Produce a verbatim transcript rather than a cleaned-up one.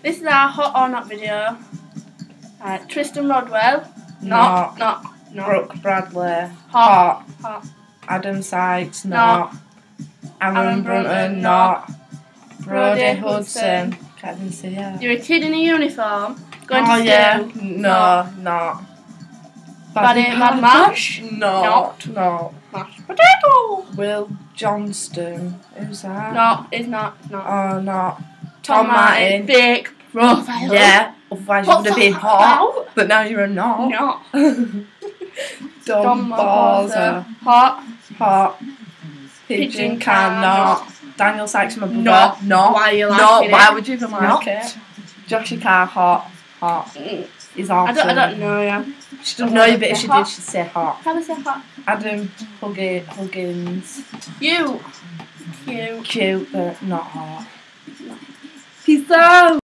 This is our hot or not video. Right, Tristan Rodwell. Not. Not. Not. Brooke Bradley. Hot. Hot. Adam Sykes. Not. Not. Aaron, Aaron Brunton. Brunton, Not. Brodie Brodie Hudson. Hudson. Can't even see it. You're a kid in a uniform. Going Oh to yeah. school. No. Not. Baddy Mad Mash. Not. Not. Mashed potato. Will Johnston. Who's that? No, it's not. It's not. Oh, not. Tom, Tom Martin. Martin. Fake profile. Yeah. Otherwise you would have been hot. But now you're a not. Not. Dom Barza. Hot. Hot. Pigeon Pigeon can can not. Daniel Sykes my brother. Not. Not. Why are you Not. liking Why it? would you even like Not. it? Joshua Carr hot. Hot. Mm. He's awesome. I don't, I don't know, yeah. She doesn't know you, but if she did, she'd say hot. How do I say hot? Adam Huggy, Huggins. You. Cute. Cute, but not hot. Peace out.